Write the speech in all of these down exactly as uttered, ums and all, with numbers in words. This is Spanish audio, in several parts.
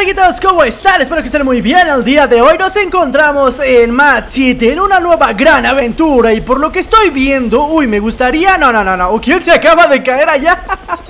amiguitos? ¿Cómo están? Espero que estén muy bien. El día de hoy nos encontramos en Mad City, en una nueva gran aventura. Y por lo que estoy viendo, uy, me gustaría... No, no, no, no, ¿quién se acaba de caer allá?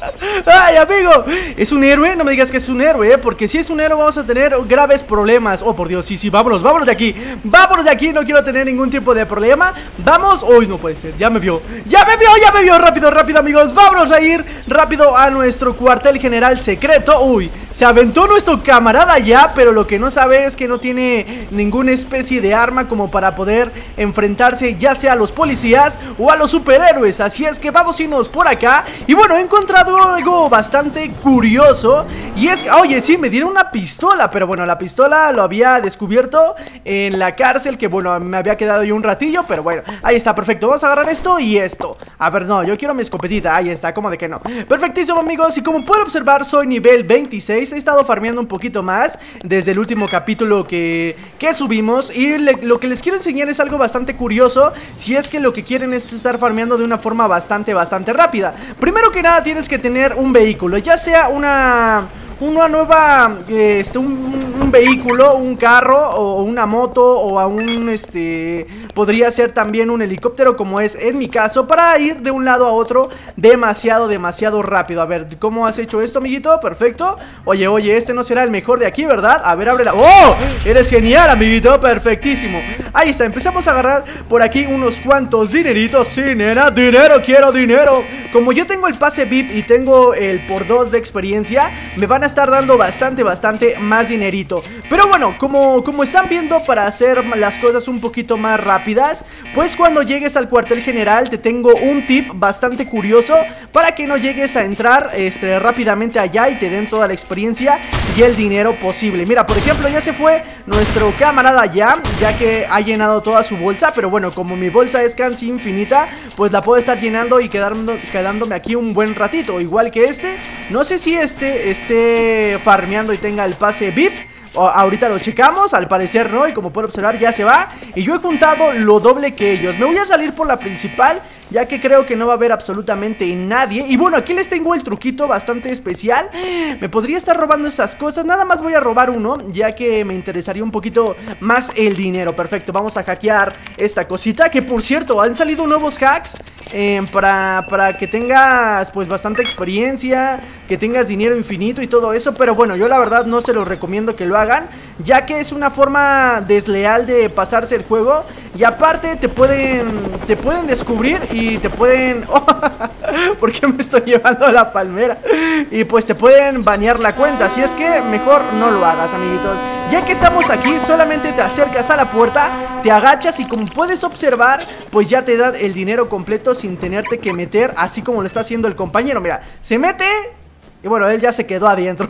Ay, amigo, ¿es un héroe? No me digas que es un héroe, ¿eh? Porque si es un héroe vamos a tener graves problemas. Oh, por Dios, sí, sí, vámonos, vámonos de aquí. Vámonos de aquí, no quiero tener ningún tipo de problema. Vamos, uy, no puede ser, ya me vio. Ya me vio, ya me vio, rápido, rápido, amigos. Vámonos a ir rápido a nuestro cuartel general secreto. Uy, se aventó nuestro camarada ya, pero lo que no sabe es que no tiene ninguna especie de arma como para poder enfrentarse ya sea a los policías o a los superhéroes. Así es que vamos a irnos por acá. Y bueno, he encontrado algo bastante curioso. Y es que, oye, sí, me dieron una pistola, pero bueno, la pistola lo había descubierto en la cárcel, que bueno, me había quedado yo un ratillo, pero bueno, ahí está, perfecto. Vamos a agarrar esto y esto. A ver, no, yo quiero mi escopetita, ahí está, como de que no. Perfectísimo, amigos, y como pueden observar, soy nivel veintiséis. He estado farmeando un poquito más desde el último capítulo que, que subimos. Y le, lo que les quiero enseñar es algo bastante curioso, si es que lo que quieren es estar farmeando de una forma bastante, bastante rápida. Primero que nada tienes que tener un vehículo, ya sea una... una nueva, este, un, un vehículo, un carro o una moto o a un, este, podría ser también un helicóptero como es en mi caso, para ir de un lado a otro demasiado, demasiado rápido. A ver, ¿cómo has hecho esto, amiguito? Perfecto. Oye, oye, este no será el mejor de aquí, ¿verdad? A ver, ábrela. ¡Oh! Eres genial, amiguito, perfectísimo. Ahí está, empezamos a agarrar por aquí unos cuantos dineritos. Sí, nena, dinero, quiero dinero. Como yo tengo el pase V I P y tengo el por dos de experiencia, me van a estar dando bastante, bastante más dinerito. Pero bueno, como, como están viendo, para hacer las cosas un poquito más rápidas, pues cuando llegues al cuartel general te tengo un tip bastante curioso para que no llegues a entrar este, rápidamente allá y te den toda la experiencia y el dinero posible. Mira, por ejemplo, ya se fue nuestro camarada ya, ya que ha llenado toda su bolsa. Pero bueno, como mi bolsa es casi infinita, pues la puedo estar llenando y quedando, quedándome aquí un buen ratito. Igual que este, no sé si este esté farmeando y tenga el pase V I P. O, ahorita lo checamos, al parecer no. Y como pueden observar ya se va. Y yo he juntado lo doble que ellos. Me voy a salir por la principal, ya que creo que no va a haber absolutamente nadie. Y bueno, aquí les tengo el truquito bastante especial. Me podría estar robando esas cosas. Nada más voy a robar uno, ya que me interesaría un poquito más el dinero. Perfecto, vamos a hackear esta cosita, que por cierto, han salido nuevos hacks eh, para, para que tengas pues bastante experiencia, que tengas dinero infinito y todo eso. Pero bueno, yo la verdad no se los recomiendo que lo hagan, ya que es una forma desleal de pasarse el juego. Y aparte te pueden, te pueden descubrir y te pueden... Oh, ¿por qué me estoy llevando a la palmera? Y pues te pueden banear la cuenta. Así es que mejor no lo hagas, amiguitos. Ya que estamos aquí, solamente te acercas a la puerta, te agachas y como puedes observar, pues ya te da el dinero completo sin tenerte que meter, así como lo está haciendo el compañero. Mira, se mete... y bueno, él ya se quedó adentro.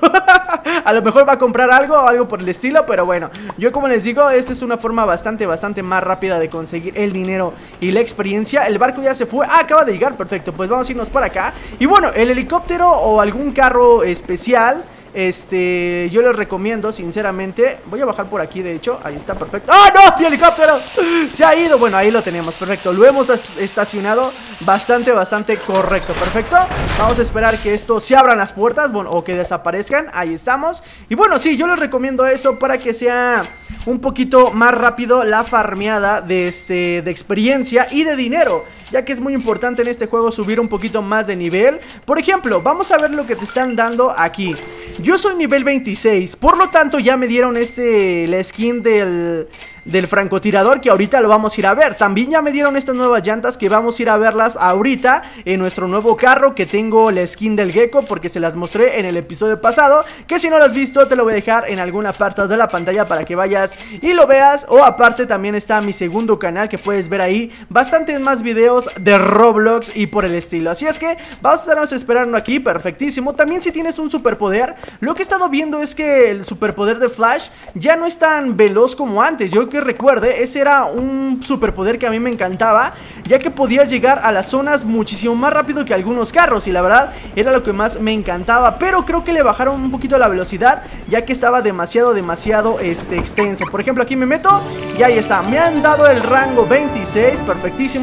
A lo mejor va a comprar algo o algo por el estilo, pero bueno, yo como les digo, esta es una forma bastante, bastante más rápida de conseguir el dinero y la experiencia. El barco ya se fue, ah, acaba de llegar, perfecto, pues vamos a irnos para acá. Y bueno, el helicóptero o algún carro especial, este, yo les recomiendo sinceramente. Voy a bajar por aquí, de hecho, ahí está, perfecto. ¡Ah, no! ¡Mi helicóptero! Se ha ido, bueno, ahí lo tenemos, perfecto. Lo hemos estacionado bastante, bastante correcto, perfecto. Vamos a esperar que esto se abran las puertas, bueno, o que desaparezcan, ahí estamos. Y bueno, sí, yo les recomiendo eso para que sea un poquito más rápido la farmeada de, este, de experiencia y de dinero, ya que es muy importante en este juego subir un poquito más de nivel. Por ejemplo, vamos a ver lo que te están dando aquí. Yo soy nivel veintiséis, por lo tanto ya me dieron este, la skin del, del francotirador, que ahorita lo vamos a ir a ver. También ya me dieron estas nuevas llantas, que vamos a ir a verlas ahorita en nuestro nuevo carro, que tengo la skin del gecko, porque se las mostré en el episodio pasado, que si no lo has visto te lo voy a dejar en alguna parte de la pantalla para que vayas y lo veas. O aparte también está mi segundo canal, que puedes ver ahí bastantes más videos de Roblox y por el estilo. Así es que vamos a estarnos esperando aquí, perfectísimo. También si tienes un superpoder, lo que he estado viendo es que el superpoder de Flash ya no es tan veloz como antes. Yo que recuerde, ese era un superpoder que a mí me encantaba, ya que podía llegar a las zonas muchísimo más rápido que algunos carros, y la verdad era lo que más me encantaba. Pero creo que le bajaron un poquito la velocidad, ya que estaba demasiado, demasiado este, extenso. Por ejemplo, aquí me meto y ahí está, me han dado el rango veintiséis, perfectísimo.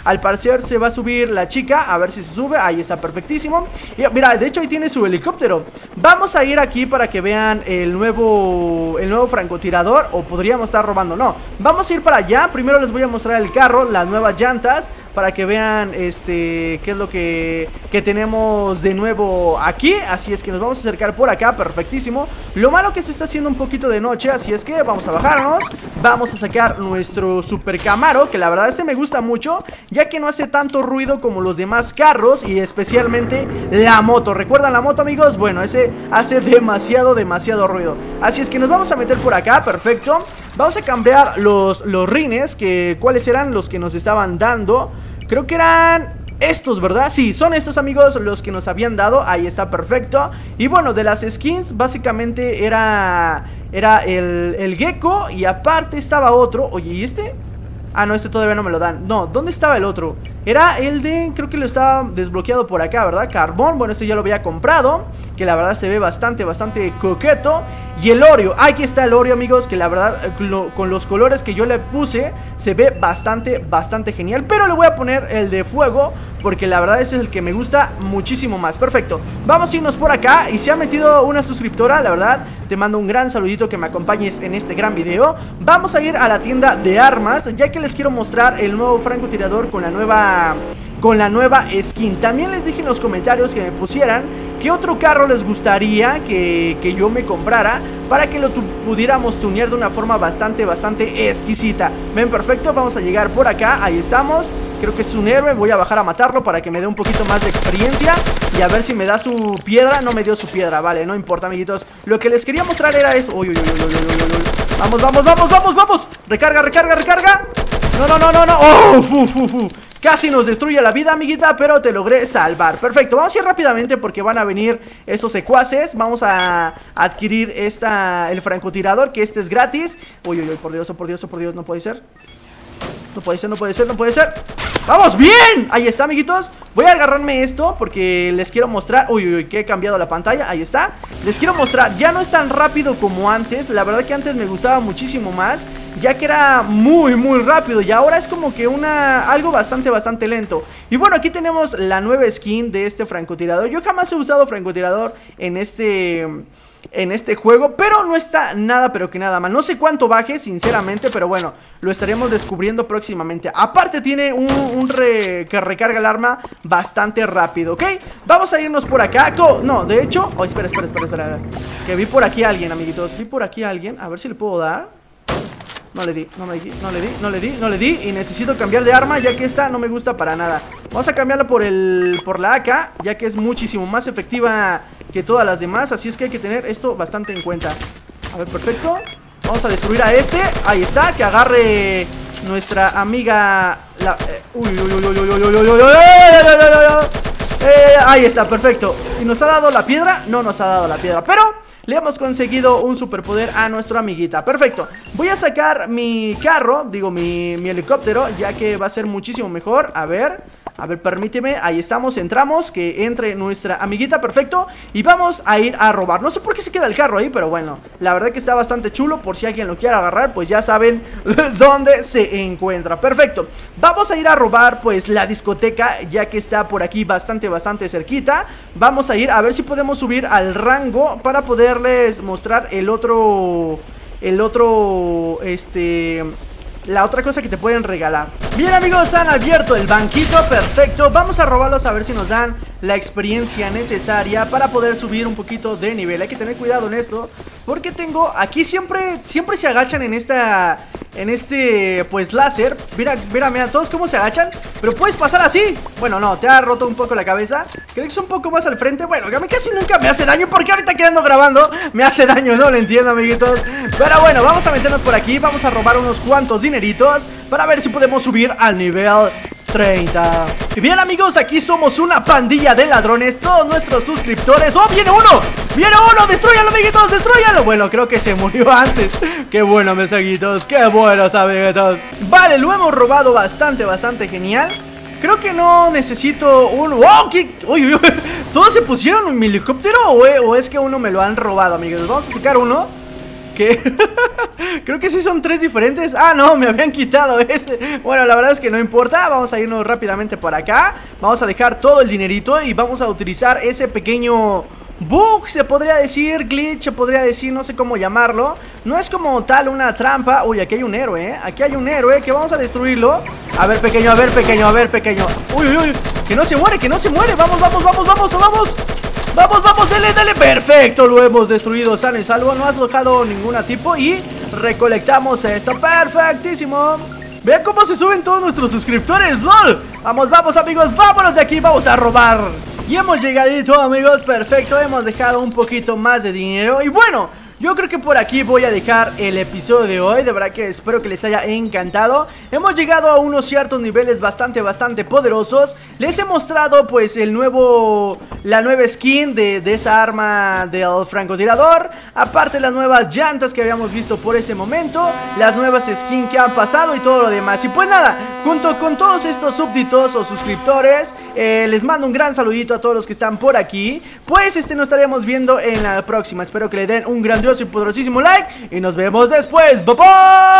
Al parecer se va a subir la chica, a ver si se sube. Ahí está, perfectísimo. Y mira, de hecho ahí tiene su helicóptero. Vamos a ir aquí para que vean el nuevo El nuevo francotirador. O podríamos estar robando, no. Vamos a ir para allá, primero les voy a mostrar el carro, las nuevas llantas, para que vean este qué es lo que, que tenemos de nuevo aquí. Así es que nos vamos a acercar por acá, perfectísimo. Lo malo que se está haciendo un poquito de noche, así es que vamos a bajarnos. Vamos a sacar nuestro Super Camaro, que la verdad este me gusta mucho, ya que no hace tanto ruido como los demás carros. Y especialmente la moto, ¿recuerdan la moto, amigos? Bueno, ese hace demasiado, demasiado ruido. Así es que nos vamos a meter por acá, perfecto. Vamos a cambiar los, los rines, que cuáles eran los que nos estaban dando. Creo que eran estos, ¿verdad? Sí, son estos, amigos, los que nos habían dado. Ahí está, perfecto. Y bueno, de las skins, básicamente era Era el, el gecko. Y aparte estaba otro. Oye, ¿y este? Ah, no, este todavía no me lo dan. No, ¿dónde estaba el otro? Era el de, creo que lo estaba desbloqueado por acá, ¿verdad? Carbón, bueno, este ya lo había comprado, que la verdad se ve bastante, bastante coqueto. Y el Oreo, aquí está el Oreo, amigos, que la verdad lo, con los colores que yo le puse se ve bastante, bastante genial. Pero le voy a poner el de fuego, porque la verdad ese es el que me gusta muchísimo más. Perfecto, vamos a irnos por acá. Y se ha metido una suscriptora, la verdad te mando un gran saludito, que me acompañes en este gran video. Vamos a ir a la tienda de armas, ya que les quiero mostrar el nuevo francotirador con la nueva... con la nueva skin. También les dije en los comentarios que me pusieran qué otro carro les gustaría que, que yo me comprara, para que lo tu pudiéramos tunear de una forma bastante, bastante exquisita. Ven, perfecto, vamos a llegar por acá. Ahí estamos, creo que es un héroe. Voy a bajar a matarlo para que me dé un poquito más de experiencia. Y a ver si me da su piedra. No me dio su piedra, vale, no importa, amiguitos. Lo que les quería mostrar era eso. Uy, uy, uy, uy, uy, uy, uy. Vamos, vamos, vamos, vamos, vamos. Recarga, recarga, recarga. No, no, no, no, no. Oh, fu, fu, fu. Casi nos destruye la vida, amiguita, pero te logré salvar. Perfecto, vamos a ir rápidamente porque van a venir estos secuaces. Vamos a adquirir esta, el francotirador, que este es gratis. Uy, uy, uy, por Dios, oh, por Dios, oh, por Dios, no puede ser. No puede ser, no puede ser, no puede ser. ¡Vamos! ¡Bien! Ahí está, amiguitos. Voy a agarrarme esto porque les quiero mostrar. Uy, uy, uy, que he cambiado la pantalla. Ahí está. Les quiero mostrar. Ya no es tan rápido como antes. La verdad que antes me gustaba muchísimo más, ya que era muy, muy rápido. Y ahora es como que una... algo bastante, bastante lento. Y bueno, aquí tenemos la nueva skin de este francotirador. Yo jamás he usado francotirador en este... en este juego, pero no está nada, pero que nada mal. No sé cuánto baje, sinceramente, pero bueno, lo estaremos descubriendo próximamente. Aparte tiene un, un re, que recarga el arma bastante rápido, ¿ok? Vamos a irnos por acá. Co no, de hecho... Oh, espera, espera, espera, espera. Que vi por aquí a alguien, amiguitos. Vi por aquí a alguien, a ver si le puedo dar. No le di, no me di, no le di, no le di, no le di. Y necesito cambiar de arma, ya que esta no me gusta para nada. Vamos a cambiarla por el por la A K, ya que es muchísimo más efectiva que todas las demás. Así es que hay que tener esto bastante en cuenta. A ver, perfecto. Vamos a destruir a este. Ahí está, que agarre nuestra amiga la, eh, uy, uy, uy, uy, uy, uy, uy, uy, uy, eh, ahí está, perfecto. ¿Y nos ha dado la piedra? No nos ha dado la piedra, pero le hemos conseguido un superpoder a nuestra amiguita. Perfecto, voy a sacar mi carro, digo mi, mi helicóptero, ya que va a ser muchísimo mejor. A ver, a ver, permíteme, ahí estamos, entramos, que entre nuestra amiguita, perfecto. Y vamos a ir a robar, no sé por qué se queda el carro ahí, pero bueno, la verdad que está bastante chulo. Por si alguien lo quiere agarrar, pues ya saben dónde se encuentra. Perfecto, vamos a ir a robar pues la discoteca, ya que está por aquí bastante, bastante cerquita. Vamos a ir a ver si podemos subir al rango para poderles mostrar el otro, el otro, este... la otra cosa que te pueden regalar. Bien, amigos, han abierto el banquito, perfecto. Vamos a robarlos a ver si nos dan la experiencia necesaria para poder subir un poquito de nivel. Hay que tener cuidado en esto, porque tengo aquí siempre, siempre se agachan en esta, en este, pues, láser. Mira, mira, mira, todos cómo se agachan. Pero puedes pasar así. Bueno, no, te ha roto un poco la cabeza. Creo que es un poco más al frente. Bueno, que a mí casi nunca me hace daño, porque ahorita quedando grabando me hace daño, no lo entiendo, amiguitos. Pero bueno, vamos a meternos por aquí. Vamos a robar unos cuantos dineritos para ver si podemos subir al nivel treinta. Y bien, amigos, aquí somos una pandilla de ladrones, todos nuestros suscriptores. ¡Oh, viene uno! ¡Viene uno! ¡Destrúyanlo, amiguitos! ¡Destrúyanlo! Bueno, creo que se murió antes. ¡Qué bueno, mis amiguitos! ¡Qué buenos, amiguitos! Vale, lo hemos robado bastante, bastante genial. Creo que no necesito un... ¡Oh! ¿Qué? Uy, uy, uy. ¿Todos se pusieron en mi helicóptero o es que uno me lo han robado, amigos? Vamos a sacar uno. ¿Qué? Creo que sí son tres diferentes. Ah, no, me habían quitado ese. Bueno, la verdad es que no importa. Vamos a irnos rápidamente por acá. Vamos a dejar todo el dinerito y vamos a utilizar ese pequeño bug, se podría decir, glitch, se podría decir, no sé cómo llamarlo. No es como tal una trampa. Uy, aquí hay un héroe, ¿eh? Aquí hay un héroe que vamos a destruirlo. A ver, pequeño, a ver, pequeño, a ver, pequeño. Uy, uy, uy, que no se muere, que no se muere. Vamos, vamos, vamos, vamos, vamos. Vamos, vamos, dele, dele. Perfecto, lo hemos destruido, sano y salvo. No has dejado ninguna tipo y recolectamos esto, perfectísimo. Vean cómo se suben todos nuestros suscriptores, lol. Vamos, vamos, amigos, vámonos de aquí, vamos a robar. Y hemos llegadito, amigos, perfecto. Hemos dejado un poquito más de dinero. Y bueno, yo creo que por aquí voy a dejar el episodio de hoy. De verdad que espero que les haya encantado. Hemos llegado a unos ciertos niveles bastante, bastante poderosos. Les he mostrado pues el nuevo, la nueva skin de, de esa arma del francotirador. Aparte las nuevas llantas que habíamos visto por ese momento. Las nuevas skins que han pasado y todo lo demás. Y pues nada, junto con todos estos súbditos o suscriptores, eh, les mando un gran saludito a todos los que están por aquí. Pues este nos estaremos viendo en la próxima. Espero que le den un grandioso y poderosísimo like y nos vemos después. Bye bye.